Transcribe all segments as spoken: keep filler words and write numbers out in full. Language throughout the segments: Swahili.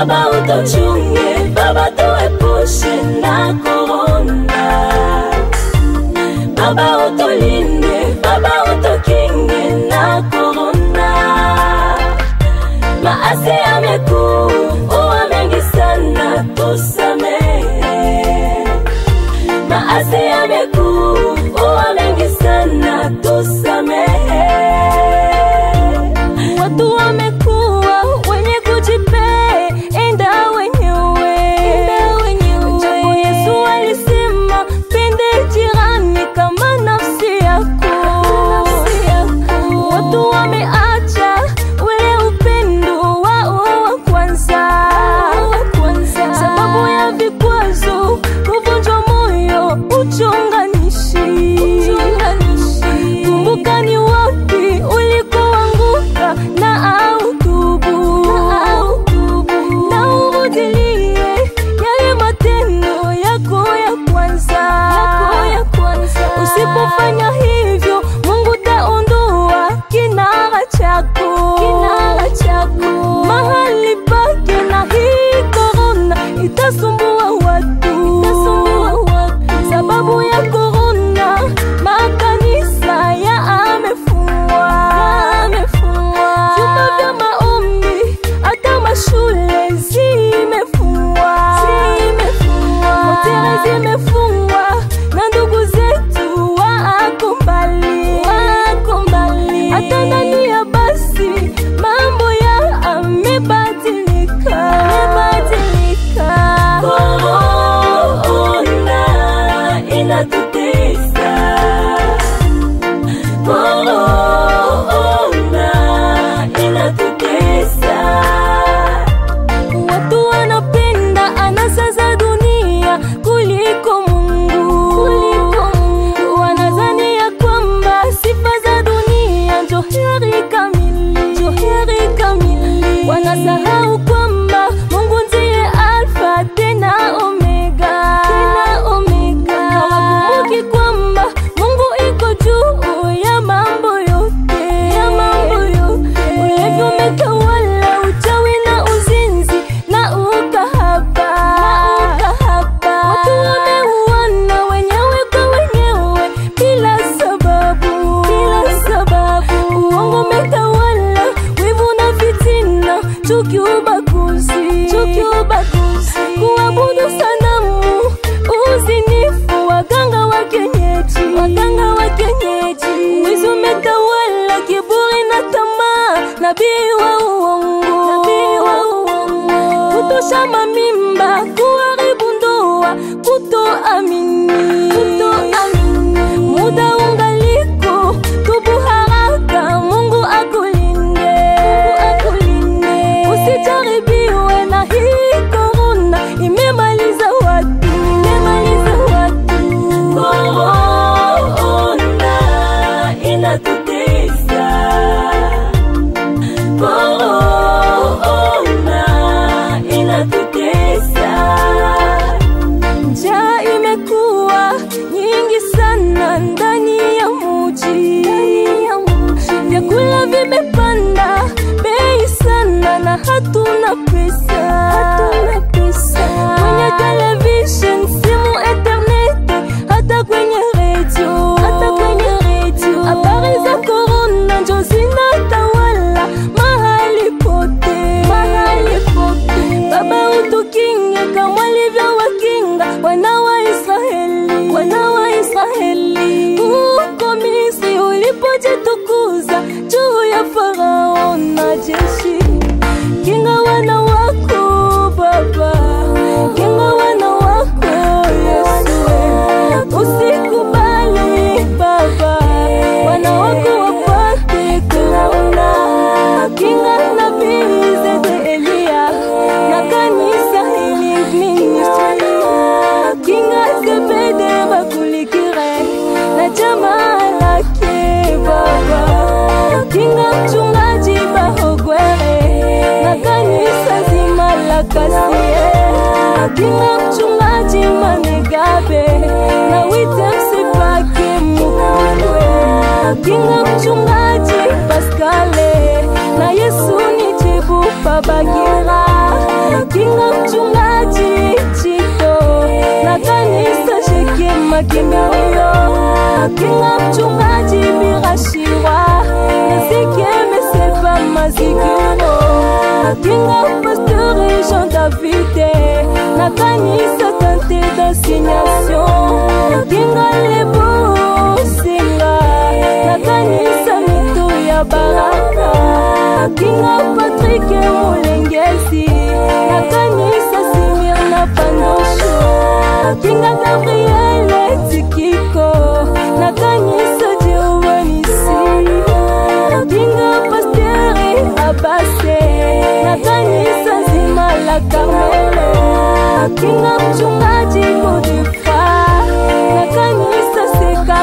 Baba utochunge, Baba tuepushe na corona. Baba utolinde, Baba utokinge na corona. Maasi yamekuu, uwa mengi sana tusamehe. Maasi yamekuu, uwa mengi sana tusamehe. Watu wamekuwa wenye kujipenda wenyewe. Japo Yesu alisema pende jirani kama nafsi yako. Watu wameacha ule upendo wao wa kwanza. Sababu ya vikwazo, kuvunjwa moyo, uchonganishi. Kumbuka ni wapi ulikoanguka na autubu. Na urudilie yale matendo yako ya kwanza. Usipofanya hivyo, Mungu taondoa kinara chako. Mahali pake na hii corona itasumbua watu. Sababu ya corona, makanisa ya amefungwa. Vyumba vya maombi, hata mashule zimefungwa. Hoteli zimefungwa na ndugu zetu wako mbali. Hata ndani ya basi mambo ya amebadilika. Corona inatutesa. Corona inatutesa. Watu wanapenda anasa za dunia kuliko Mungu. Wanadhani ya kwamba sifa za dunia ndio heri kamili. Wanasahau kwamba Mungu ndiye Alfa tena Omega. Hawakumbuki kwamba Mungu iko juu ya mambo yote. Ulevi umetawala, uchawi na uzinzi na ukahaba. Watu wameuana wenyewe kwa wenyewe bila sababu. Uongo umetawala, wivu na fitina, chuki, ubaguzi. Kuabudu sanamu, uzinifu, waganga wa kienyeji. Wizi umetawala, kiburi na tamaa, nabii wa uongo. Kutosha mamimba, kuharibu ndoa, kutoamini. Muda ungaliko, tubu haraka, Mungu akulinde. Usijaribiwe na hii corona, imemaliza watu. Corona inatutesa. Corona inatutesa. Njaa imekuwa nyingi sana ndani ya muji. Vyakula vimepanda bei sana na hatuna pesa. Kwenye television, simu, internet, hata kwenye radio. Habari za corona ndio zinatawala mahali pote. Baba utukinge kama walivyo wakinga wana wa Israeli. Huko Misri ulipojitukuza juu ya Farao na jeshi. Kinga wana wako Baba, kinga wana wako Yesu. Usikubali Baba, wana wako wapate corona. Kinga nabii zete Elia na kanisa hili ministry. Kinga Zebede Bakulikire na jamaa lake Baba. Kinga mchungaji Bahogwere na kanisa zima la Kasie. Kinga mchungaji Manegabe na wite msipake Mukwe. Kinga mchungaji Pascale na Yesu ni jibu Babagira. Kinga kimya huyo. Kinga mchungaji Birashirwa, Ezekiel Mesepa Mazigiro. Kinga pasteur Jean David, na kanisa tante d'assignation. Kinga lebo singa, na kanisa mitu ya baraka. Kinga Patrick Mulengezi, na kanisa Simirna Pandosho. Kinga Gabriel Tikiko, na kanisa Jehovanisi. Kinga Pasteur Abase, na kanisa zima la Carmelo. Kinga mchungaji Godifra, na kanisa Seka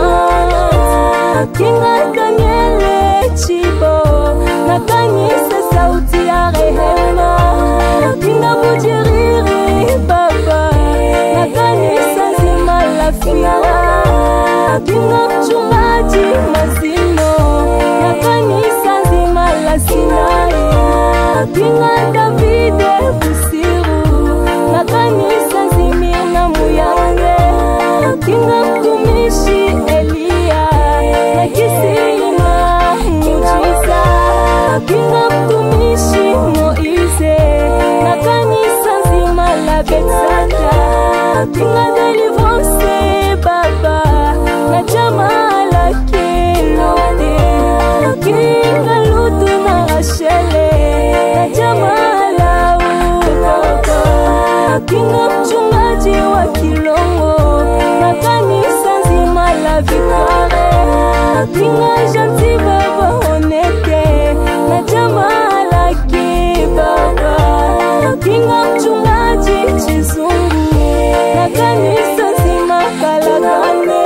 Karant. Kinga Daniel Chibo, na kanisa sauti ya rehema. Kinga Bujiriri Baba, na kanisa zima la Fiala. Kinga mchungaji Mazino, na kanisa zima la Sinai. Kinga David Busiru, na kanisa Zimirna Muyange. Kinga mtumishi Elia, na Kisima Mujiza. Kinga mtumishi Moize, na kanisa zima la Betsada. Kinga Delivrance Baba, na jamaa la Kilote. Kinga Lutu na Rachele, na jamaa la Ukoko. Kinga mchungaji wa Kilongo, na kanisa zima la Victoire. Kinga Janti Baba Honete, na jamaa la Kibaba. Kinga mchungaji Chizungu, na kanisa zima Kalagane.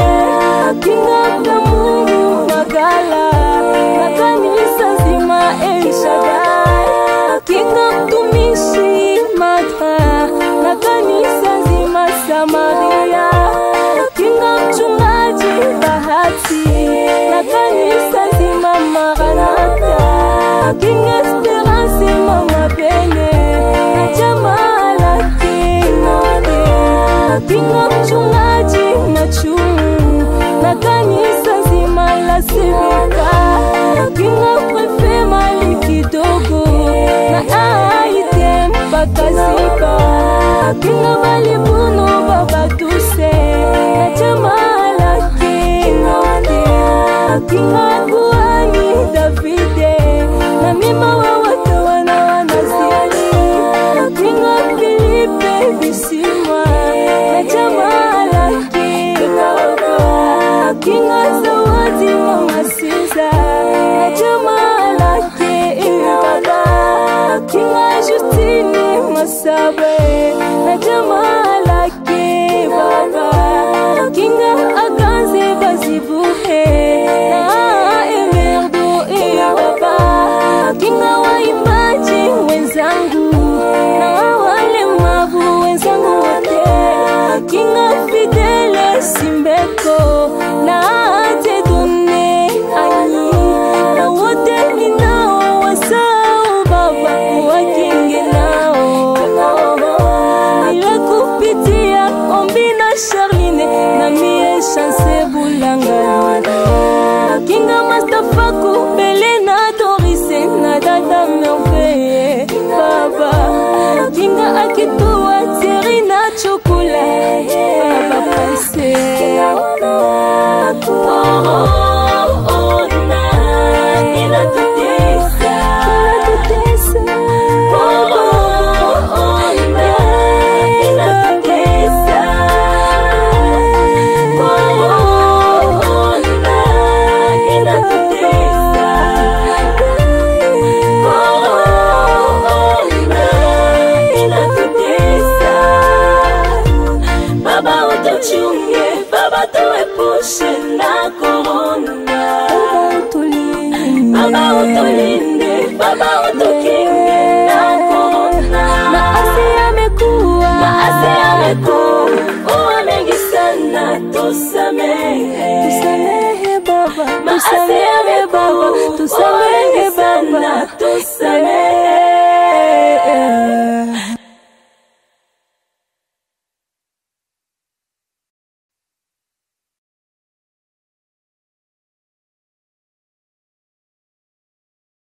Kinga Kamungu Magala, na kanisa zima El Shaddai. Kinga mtumishi Matra, na kanisa zima Samaria. Kinga mchungaji Bahati, na kanisa zima Maranatha. Kinga Esperance Mama Bene, na jamaa la Kinode. Kinga mchungaji Machumu, na kanisa zima la Sivika. Kinga prefe Maliki Dogo, na Aite mpaka Ziba. Kinga Malibuno Baba Tuse, na jamaa la Kinode. Kinga Kuani Davide, na mima wa watu wana wanazili. Kinga Filipe Bisimwa, na jamaa la Kinode. Kinga Zawadi Mama Siza, na jamaa la Kinode. Kinga Justine Masabe, na jamaa la Kibaba. Kinga Aganze Bazibuhe, na Emerdo Ibaba. Kinga waimbaji wenzangu, na walemavu wenzangu wote. Kinga Fidele Simbeko, na Tedone Anyi, na wote ninao wasau Baba wakinge nao. Ila kupitia ombi na Charline, na mie Chance Bulangalire. Kinga Mastafaku Bele na Dorise, na dada Merveille Baba. Kinga Akitua Thierry na Chocolat Baba Prince. Oh oh oh na inatutesa, inatutesa. Oh oh oh na inatutesa. Oh oh oh na inatutesa. Oh oh na inatutesa. Baba utuchunge, Baba tuepushe na korona. Baba utulinde, Baba utukinge na korona. Maasi yamekuwa, maasi yamekuwa, uwa mengi sana tusa.